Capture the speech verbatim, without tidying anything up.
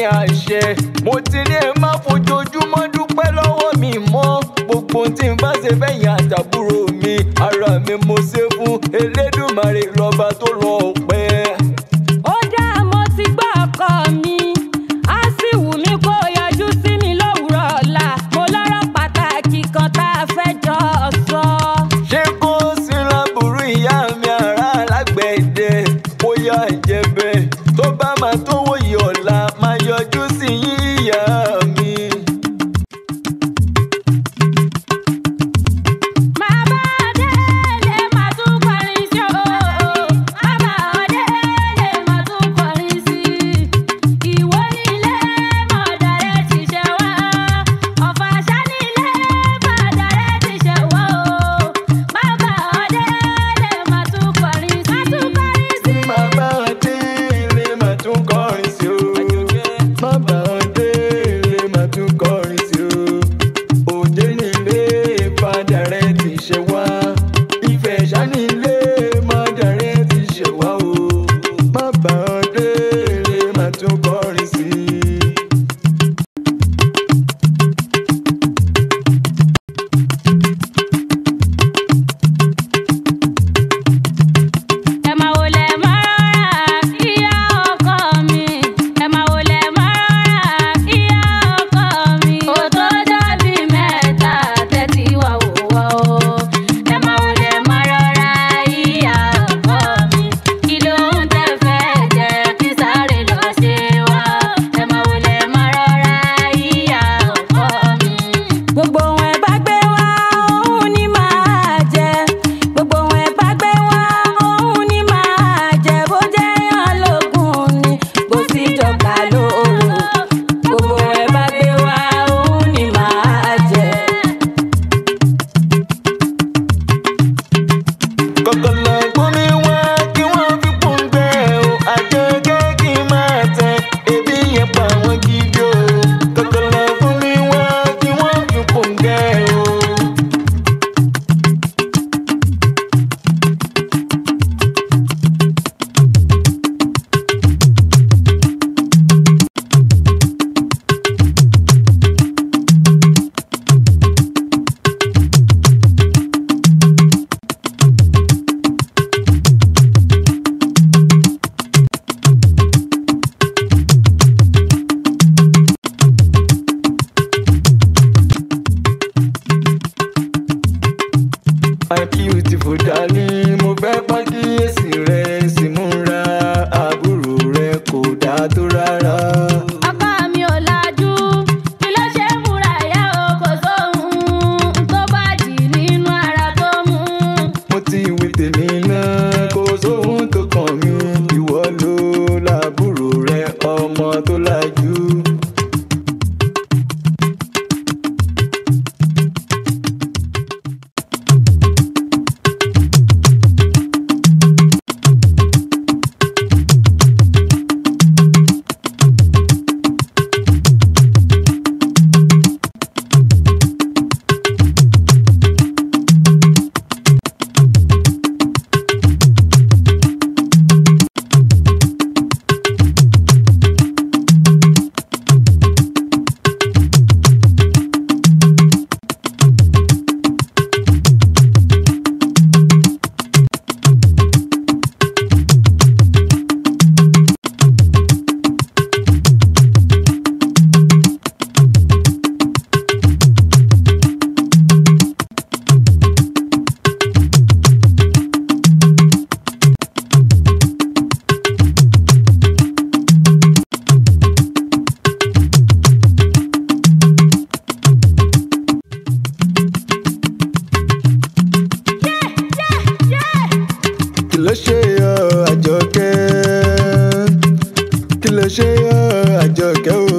àmì àṣẹ. Mo ti ní ẹ má fojoojúmọ́ dúpẹ́ lọ́wọ́ mi mọ́. Gbogbo tí n bá ṣe fẹ́yìn àtàbúrò mi, ara mi mo ṣe fún Elédùmarè lọ́ba tó lọ pẹ́. Ó dá mo ti gbọ́ ọkọ mi, á sì wù mí kó yọjú sí mi lówùrọ̀ ọ̀la. Mo lọ́rọ̀ pàtàkì kan tá a fẹ́ jọ sọ. Ṣé kó sí láburú ìyá mi ará alágbẹ̀dẹ? Bóyá ìjẹ́bẹ̀ tó bá máa tó wòye ọ̀la máa yọjú sí yíyá mi. My beautiful darling, mo fẹ́ pàkíyèsí rẹ sì múra àbúrò rẹ kò dáa tó rárá. Ọkọ mi ò lajú, kí ló ṣe é múra ìyá o kò sóhun tó bá jì nínú ara tó mú. Mo ti wí tèmi náà, kò sóhun tó kàn mí. Ìwọ ló làbúrò rẹ ọmọ tó lajú. Kí ló ṣe ọ́ Àjọkẹ́? Kí ló ṣe ọ́ Àjọkẹ́ o?